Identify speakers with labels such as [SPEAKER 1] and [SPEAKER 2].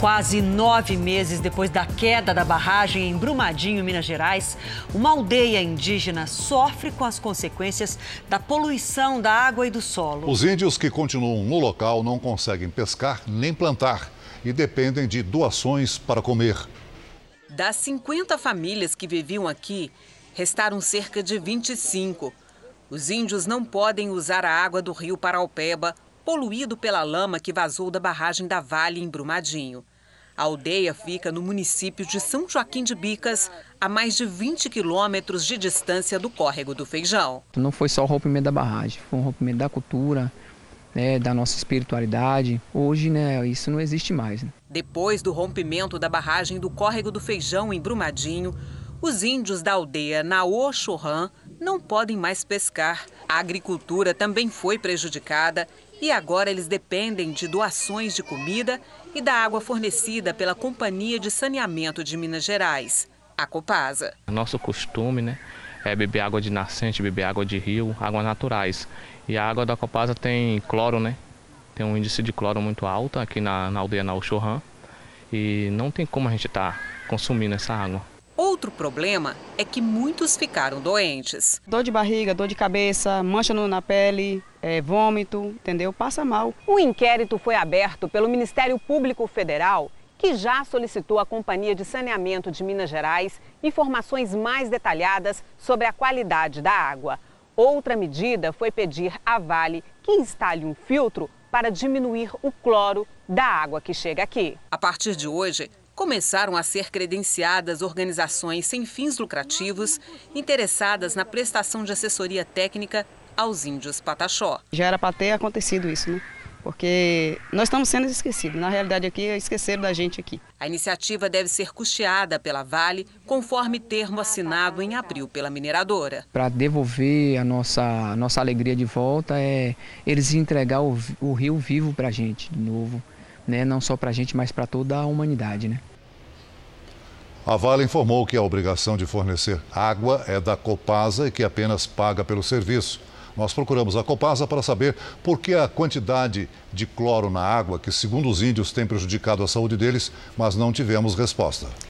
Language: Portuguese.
[SPEAKER 1] Quase 9 meses depois da queda da barragem em Brumadinho, Minas Gerais, uma aldeia indígena sofre com as consequências da poluição da água e do solo.
[SPEAKER 2] Os índios que continuam no local não conseguem pescar nem plantar e dependem de doações para comer.
[SPEAKER 3] Das 50 famílias que viviam aqui, restaram cerca de 25. Os índios não podem usar a água do rio Paraupeba, poluído pela lama que vazou da barragem da Vale em Brumadinho. A aldeia fica no município de São Joaquim de Bicas, a mais de 20 quilômetros de distância do Córrego do Feijão.
[SPEAKER 4] Não foi só o rompimento da barragem, foi um rompimento da cultura, da nossa espiritualidade. Hoje, isso não existe mais.
[SPEAKER 3] Depois do rompimento da barragem do Córrego do Feijão em Brumadinho, os índios da aldeia Naô-Chorrã não podem mais pescar. A agricultura também foi prejudicada e agora eles dependem de doações de comida e da água fornecida pela Companhia de Saneamento de Minas Gerais, a Copasa.
[SPEAKER 5] Nosso costume, é beber água de nascente, beber água de rio, águas naturais. E a água da Copasa tem cloro, Tem um índice de cloro muito alto aqui na aldeia Naô-Chorrã e não tem como a gente estar consumindo essa água.
[SPEAKER 3] Outro problema é que muitos ficaram doentes.
[SPEAKER 6] Dor de barriga, dor de cabeça, mancha na pele, vômito, entendeu? Passa mal.
[SPEAKER 7] O inquérito foi aberto pelo Ministério Público Federal, que já solicitou à Companhia de Saneamento de Minas Gerais informações mais detalhadas sobre a qualidade da água. Outra medida foi pedir à Vale que instale um filtro para diminuir o cloro da água que chega aqui.
[SPEAKER 3] A partir de hoje, começaram a ser credenciadas organizações sem fins lucrativos interessadas na prestação de assessoria técnica aos índios Pataxó.
[SPEAKER 6] Já era para ter acontecido isso, Porque nós estamos sendo esquecidos. Na realidade, aqui, esqueceram da gente aqui.
[SPEAKER 3] A iniciativa deve ser custeada pela Vale, conforme termo assinado em abril pela mineradora.
[SPEAKER 4] Para devolver a nossa alegria de volta, eles entregar o rio vivo para a gente de novo. Não só para a gente, mas para toda a humanidade.
[SPEAKER 2] A Vale informou que a obrigação de fornecer água é da Copasa e que apenas paga pelo serviço. Nós procuramos a Copasa para saber por que a quantidade de cloro na água, que segundo os índios tem prejudicado a saúde deles, mas não tivemos resposta.